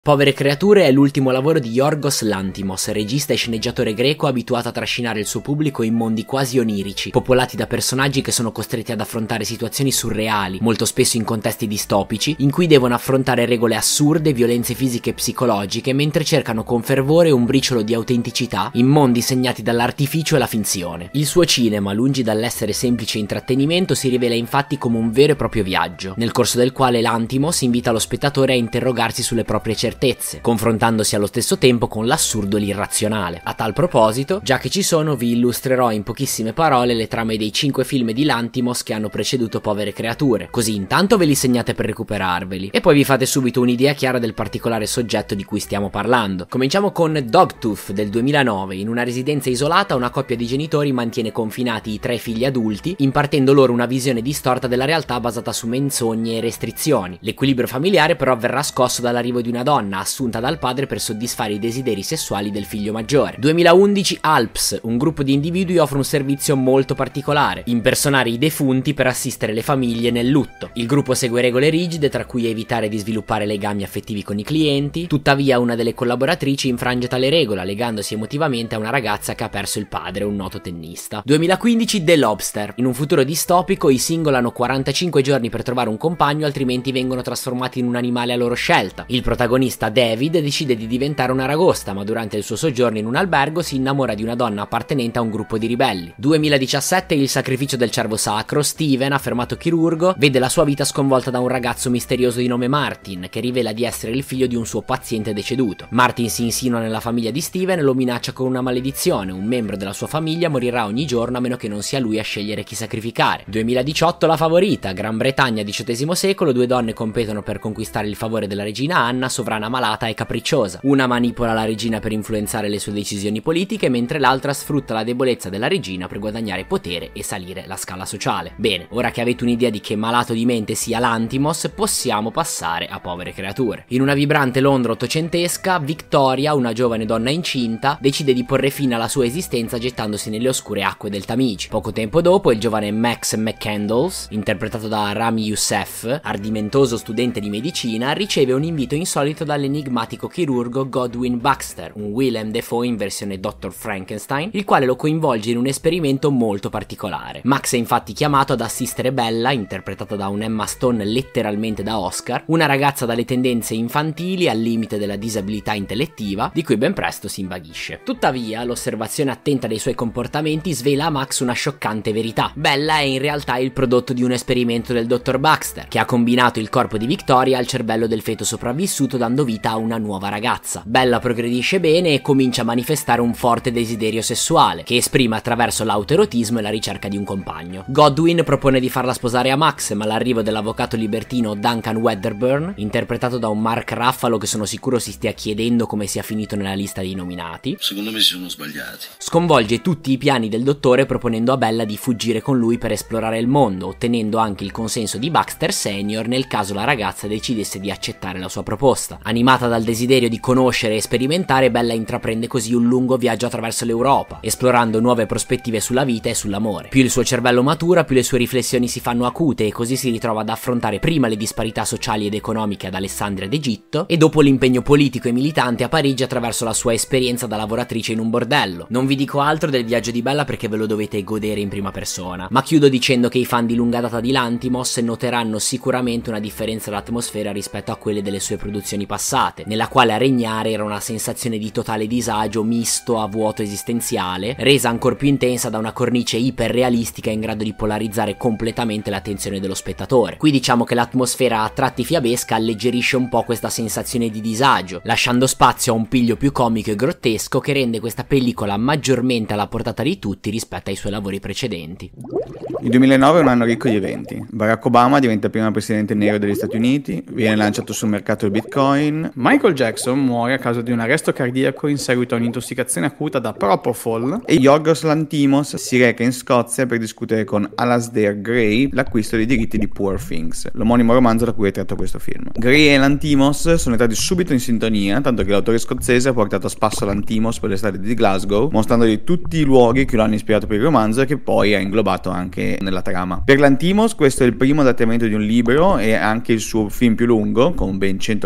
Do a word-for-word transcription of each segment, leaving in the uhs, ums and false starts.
Povere creature è l'ultimo lavoro di Yorgos Lanthimos, regista e sceneggiatore greco abituato a trascinare il suo pubblico in mondi quasi onirici, popolati da personaggi che sono costretti ad affrontare situazioni surreali, molto spesso in contesti distopici, in cui devono affrontare regole assurde, violenze fisiche e psicologiche, mentre cercano con fervore un briciolo di autenticità in mondi segnati dall'artificio e la finzione. Il suo cinema, lungi dall'essere semplice intrattenimento, si rivela infatti come un vero e proprio viaggio, nel corso del quale Lanthimos invita lo spettatore a interrogarsi sulle proprie certezze, confrontandosi allo stesso tempo con l'assurdo e l'irrazionale. A tal proposito, già che ci sono, vi illustrerò in pochissime parole le trame dei cinque film di Lanthimos che hanno preceduto Povere creature, così intanto ve li segnate per recuperarveli, e poi vi fate subito un'idea chiara del particolare soggetto di cui stiamo parlando. Cominciamo con Dogtooth del duemilanove. In una residenza isolata una coppia di genitori mantiene confinati i tre figli adulti, impartendo loro una visione distorta della realtà basata su menzogne e restrizioni. L'equilibrio familiare però verrà scosso dall'arrivo di una donna assunta dal padre per soddisfare i desideri sessuali del figlio maggiore. duemilaundici Alps, un gruppo di individui offre un servizio molto particolare: impersonare i defunti per assistere le famiglie nel lutto. Il gruppo segue regole rigide, tra cui evitare di sviluppare legami affettivi con i clienti. Tuttavia una delle collaboratrici infrange tale regola, legandosi emotivamente a una ragazza che ha perso il padre, un noto tennista. duemilaquindici The Lobster. In un futuro distopico i single hanno quarantacinque giorni per trovare un compagno, altrimenti vengono trasformati in un animale a loro scelta. Il protagonista David decide di diventare un'aragosta, ma durante il suo soggiorno in un albergo si innamora di una donna appartenente a un gruppo di ribelli. duemiladiciassette Il sacrificio del cervo sacro. Steven, affermato chirurgo, vede la sua vita sconvolta da un ragazzo misterioso di nome Martin, che rivela di essere il figlio di un suo paziente deceduto. Martin si insinua nella famiglia di Steven e lo minaccia con una maledizione: un membro della sua famiglia morirà ogni giorno a meno che non sia lui a scegliere chi sacrificare. duemiladiciotto La favorita. Gran Bretagna, diciottesimo secolo. Due donne competono per conquistare il favore della regina Anna, sovrana malata e capricciosa. Una manipola la regina per influenzare le sue decisioni politiche, mentre l'altra sfrutta la debolezza della regina per guadagnare potere e salire la scala sociale. Bene, ora che avete un'idea di che malato di mente sia Lanthimos, possiamo passare a Povere creature. In una vibrante Londra ottocentesca, Victoria, una giovane donna incinta, decide di porre fine alla sua esistenza gettandosi nelle oscure acque del Tamigi. Poco tempo dopo, il giovane Max McCandles, interpretato da Rami Youssef, ardimentoso studente di medicina, riceve un invito insolito dall'enigmatico chirurgo Godwin Baxter, un Willem Dafoe in versione dottor Frankenstein, il quale lo coinvolge in un esperimento molto particolare. Max è infatti chiamato ad assistere Bella, interpretata da un Emma Stone letteralmente da Oscar, una ragazza dalle tendenze infantili al limite della disabilità intellettiva, di cui ben presto si invaghisce. Tuttavia, l'osservazione attenta dei suoi comportamenti svela a Max una scioccante verità: Bella è in realtà il prodotto di un esperimento del dottor Baxter, che ha combinato il corpo di Victoria al cervello del feto sopravvissuto, dando vita a una nuova ragazza. Bella progredisce bene e comincia a manifestare un forte desiderio sessuale, che esprime attraverso l'autoerotismo e la ricerca di un compagno. Godwin propone di farla sposare a Max, ma l'arrivo dell'avvocato libertino Duncan Wedderburn, interpretato da un Mark Ruffalo che sono sicuro si stia chiedendo come sia finito nella lista dei nominati, secondo me si sono sbagliati, sconvolge tutti i piani del dottore, proponendo a Bella di fuggire con lui per esplorare il mondo, ottenendo anche il consenso di Baxter Senior nel caso la ragazza decidesse di accettare la sua proposta. Animata dal desiderio di conoscere e sperimentare, Bella intraprende così un lungo viaggio attraverso l'Europa, esplorando nuove prospettive sulla vita e sull'amore. Più il suo cervello matura, più le sue riflessioni si fanno acute, e così si ritrova ad affrontare prima le disparità sociali ed economiche ad Alessandria d'Egitto e dopo l'impegno politico e militante a Parigi attraverso la sua esperienza da lavoratrice in un bordello. Non vi dico altro del viaggio di Bella perché ve lo dovete godere in prima persona, ma chiudo dicendo che i fan di lunga data di Lanthimos noteranno sicuramente una differenza d'atmosfera rispetto a quelle delle sue produzioni passate, nella quale a regnare era una sensazione di totale disagio misto a vuoto esistenziale, resa ancor più intensa da una cornice iperrealistica in grado di polarizzare completamente l'attenzione dello spettatore. Qui diciamo che l'atmosfera a tratti fiabesca alleggerisce un po' questa sensazione di disagio, lasciando spazio a un piglio più comico e grottesco che rende questa pellicola maggiormente alla portata di tutti rispetto ai suoi lavori precedenti. Il duemilanove è un anno ricco di eventi. Barack Obama diventa il primo presidente nero degli Stati Uniti, viene lanciato sul mercato il Bitcoin, Michael Jackson muore a causa di un arresto cardiaco in seguito a un'intossicazione acuta da Propofol, e Yorgos Lanthimos si reca in Scozia per discutere con Alasdair Gray l'acquisto dei diritti di Poor Things, l'omonimo romanzo da cui è tratto questo film. Gray e Lanthimos sono entrati subito in sintonia, tanto che l'autore scozzese ha portato a spasso Lanthimos per le strade di Glasgow, mostrandogli tutti i luoghi che lo hanno ispirato per il romanzo e che poi ha inglobato anche nella trama. Per Lanthimos questo è il primo adattamento di un libro e anche il suo film più lungo, con ben centoquarantadue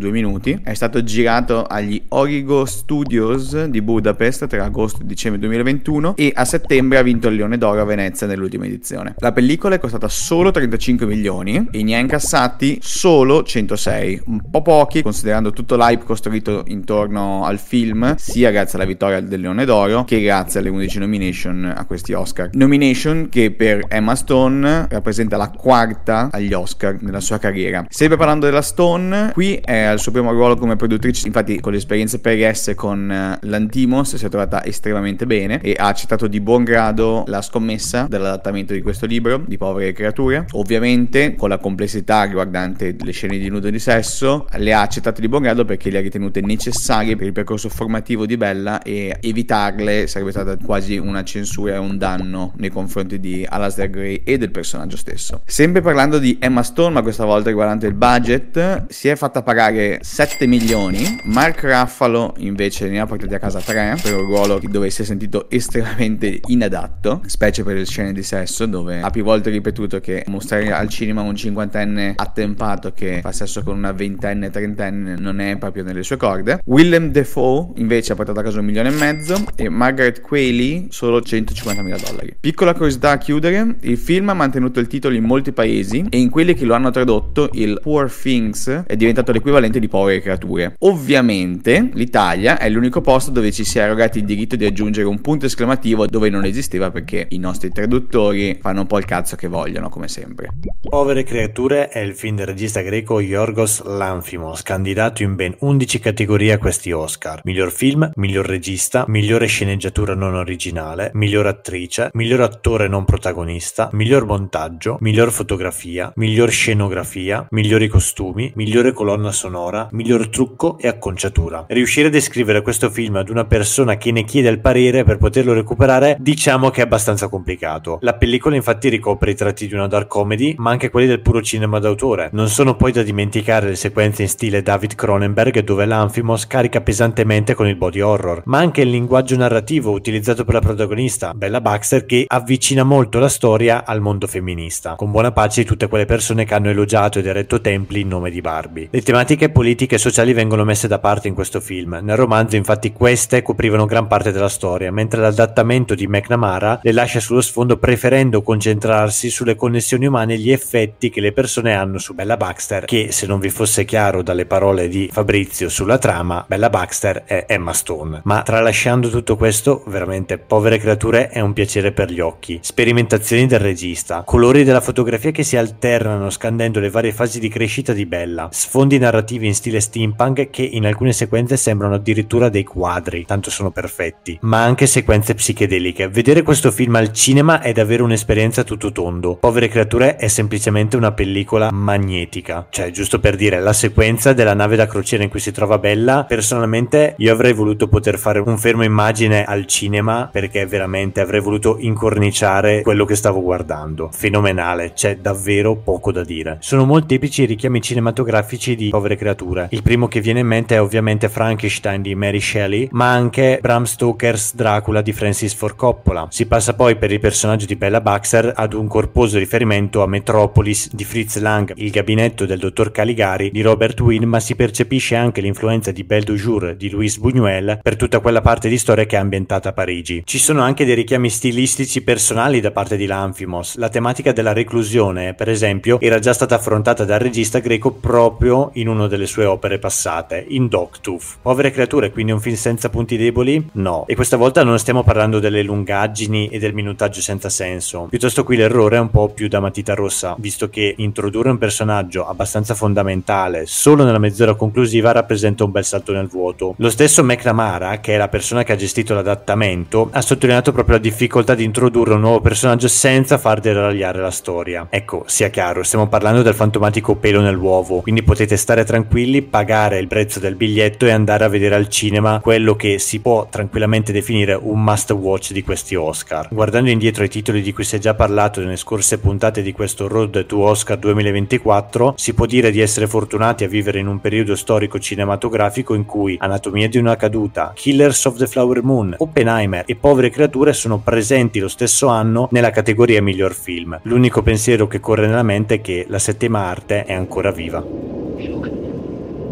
due minuti. È stato girato agli Origo Studios di Budapest tra agosto e dicembre duemilaventuno e a settembre ha vinto il Leone d'Oro a Venezia nell'ultima edizione. La pellicola è costata solo trentacinque milioni e ne ha incassati solo centosei, un po' pochi considerando tutto l'hype costruito intorno al film, sia grazie alla vittoria del Leone d'Oro che grazie alle undici nomination a questi Oscar. Nomination che per Emma Stone rappresenta la quarta agli Oscar nella sua carriera. Sempre parlando della Stone, qui è al suo primo ruolo come produttrice, infatti con le esperienze pregresse con Lanthimos si è trovata estremamente bene e ha accettato di buon grado la scommessa dell'adattamento di questo libro, di Povere Creature. Ovviamente con la complessità riguardante le scene di nudo e di sesso le ha accettate di buon grado perché le ha ritenute necessarie per il percorso formativo di Bella e evitarle sarebbe stata quasi una censura e un danno nei confronti di Alasdair Gray e del personaggio stesso. Sempre parlando di Emma Stone, ma questa volta riguardante il budget, si è fatta pagare sette milioni. Mark Ruffalo invece ne ha portati a casa tre per un ruolo dove si è sentito estremamente inadatto, specie per le scene di sesso, dove ha più volte ripetuto che mostrare al cinema un cinquantenne attempato che fa sesso con una ventenne trentenne non è proprio nelle sue corde. Willem Dafoe invece ha portato a casa un milione e mezzo e Margaret Qualley solo centocinquantamila dollari. Piccola curiosità a chiudere: il film ha mantenuto il titolo in molti paesi e in quelli che lo hanno tradotto il Poor Things è diventato l'equivalente di Povere Creature. Ovviamente l'Italia è l'unico posto dove ci si è arrogati il diritto di aggiungere un punto esclamativo dove non esisteva, perché i nostri traduttori fanno un po' il cazzo che vogliono, come sempre. Povere Creature è il film del regista greco Yorgos Lanthimos, candidato in ben undici categorie a questi Oscar: miglior film, miglior regista, migliore sceneggiatura non originale, miglior attrice, miglior attore non protagonista, miglior montaggio, miglior fotografia, miglior scenografia, migliori costumi, migliore colonna sonora, miglior trucco e acconciatura. Riuscire a descrivere questo film ad una persona che ne chiede il parere per poterlo recuperare, diciamo che è abbastanza complicato. La pellicola infatti ricopre i tratti di una dark comedy, ma anche quelli del puro cinema d'autore. Non sono poi da dimenticare le sequenze in stile David Cronenberg dove Lanthimos carica pesantemente con il body horror, ma anche il linguaggio narrativo utilizzato per la protagonista, Bella Baxter, che avvicina molto la storia al mondo femminista, con buona pace di tutte quelle persone che hanno elogiato ed eretto templi in nome di Barbie. Le tematiche politiche e sociali vengono messe da parte in questo film. Nel romanzo infatti queste coprivano gran parte della storia, mentre l'adattamento di McNamara le lascia sullo sfondo, preferendo concentrarsi sulle connessioni umane e gli effetti che le persone hanno su Bella Baxter, che, se non vi fosse chiaro dalle parole di Fabrizio sulla trama, Bella Baxter è Emma Stone. Ma tralasciando tutto questo, veramente Povere Creature è un piacere per gli occhi. Sperimentazioni del regista, colori della fotografia che si alternano scandendo le varie fasi di crescita di Bella, sfondi narrativi in stile steampunk che in alcune sequenze sembrano addirittura dei quadri, tanto sono perfetti, ma anche sequenze psichedeliche. Vedere questo film al cinema è davvero un'esperienza a tutto tondo. Povere Creature è semplicemente una pellicola magnetica, cioè, giusto per dire, la sequenza della nave da crociera in cui si trova Bella, personalmente io avrei voluto poter fare un fermo immagine al cinema, perché veramente avrei voluto incorniciare quello che stavo guardando. Fenomenale, c'è davvero poco da dire. Sono molteplici i richiami cinematografici di Povere Creature. Il primo che viene in mente è ovviamente Frankenstein di Mary Shelley, ma anche Bram Stoker's Dracula di Francis Ford Coppola. Si passa poi per il personaggio di Bella Baxter ad un corposo riferimento a Metropolis di Fritz Lang, Il gabinetto del dottor Caligari di Robert Wynne, ma si percepisce anche l'influenza di Belle du Jour di Louis Buñuel per tutta quella parte di storia che è ambientata a Parigi. Ci sono anche dei richiami stilistici personali da parte di Lanthimos. La tematica della reclusione, per esempio, era già stata affrontata dal regista greco proprio in una delle sue opere passate, in Dogtooth. Povere Creature, quindi un film senza punti deboli? No. E questa volta non stiamo parlando delle lungaggini e del minutaggio senza senso. Piuttosto qui l'errore è un po' più da matita rossa, visto che introdurre un personaggio abbastanza fondamentale solo nella mezz'ora conclusiva rappresenta un bel salto nel vuoto. Lo stesso McNamara, che è la persona che ha gestito l'adattamento, ha sottolineato proprio la difficoltà di introdurre un nuovo personaggio senza far deragliare la storia. Ecco, sia chiaro, stiamo parlando del fantomatico pelo nell'uovo, quindi potete stare tranquilli, pagare il prezzo del biglietto e andare a vedere al cinema quello che si può tranquillamente definire un must watch di questi Oscar. Guardando indietro ai titoli di cui si è già parlato nelle scorse puntate di questo Road to Oscar duemilaventiquattro, si può dire di essere fortunati a vivere in un periodo storico cinematografico in cui Anatomia di una caduta, Killers of the Flower Moon, Oppenheimer e Povere Creature sono presenti lo stesso anno nella categoria miglior film. L'unico pensiero che corre nella mente è che la settima arte è ancora viva.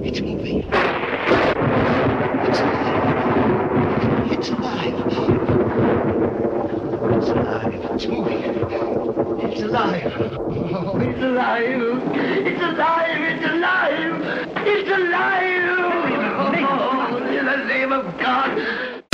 It's moving. It's alive. It's alive. It's moving. It's alive. Oh, it's alive. It's alive. It's alive. It's alive. Oh, in the name of God.